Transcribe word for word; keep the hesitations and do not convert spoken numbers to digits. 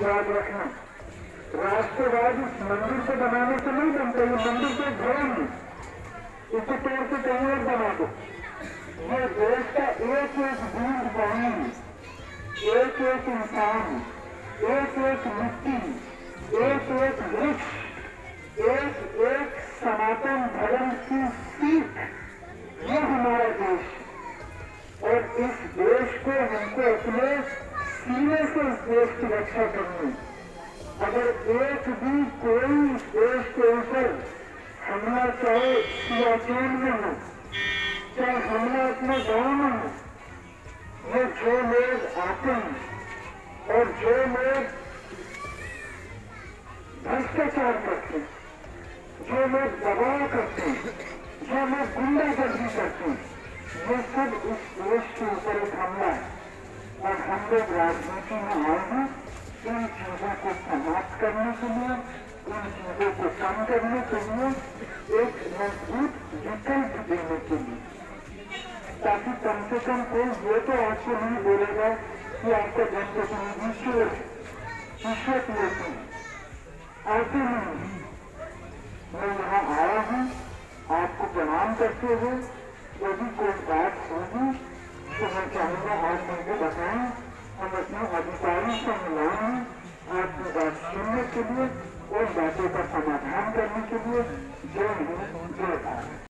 याद रखना, राष्ट्रवाद इस मंदिर को बनाने से नहीं बनता, ये मंदिर के धर्म है, इसे तौर से कहीं और बना दो। ये देश का एक एक बूंद पानी, एक एक इंसान, एक एक मिट्टी, एक एक वृक्ष, एक एक सनातन धर्म की सीख, ये हमारा देश है। और इस देश को हमको अपने सीने से इस देश की रक्षा करनी। अगर एक भी कोई इस देश के ऊपर हमला, चाहे सियाचिन में हो, चाहे हमला अपने गांव में हो, ये जो लोग आते हैं और जो लोग भ्रष्टाचार करते हैं, जो लोग दबाव करते हैं, जो लोग गुंडागर्दी करते हैं, ये सब इस देश के ऊपर एक हमला है। और हम लोग राजनीति में आए हैं इन चीजों को समाप्त करने के लिए, इन चीजों को कम करने के लिए, एक मजबूत विकल्प देने के लिए, ताकि कम से कम कोई ये तो आपको नहीं बोलेगा कि आपका जनप्रतिनिधि ईश्वर है, रिश्वत लेते हैं, आते नहीं। मैं यहाँ आया हूँ आपको प्रणाम करते हुए, यदि कोई बात होगी तो मैं चाहूँगा आप मुझे बताएं, हम अपने अधिकारी से मिलाएं आपकी बात सुनने के लिए और बातों का समाधान करने के लिए। जय हिंद, जय भारत।